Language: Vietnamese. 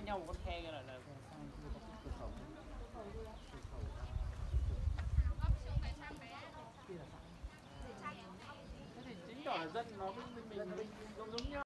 cách nhau một con khe kia là sang kia có cái cửa khẩu. Cửa khẩu kia là sao? thế thì chứng tỏ là dân nó mình giống nhau.